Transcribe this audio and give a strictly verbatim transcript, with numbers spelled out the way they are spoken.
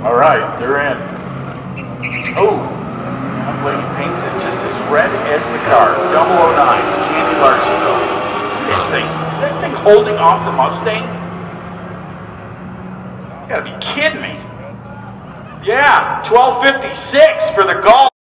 All right, they're in. Oh, young lady paints it just as red as the car. double oh nine, Candy Larsonville. That thing, is that thing holding off the Mustang? You gotta be kidding me. Yeah, twelve fifty-six for the Golf.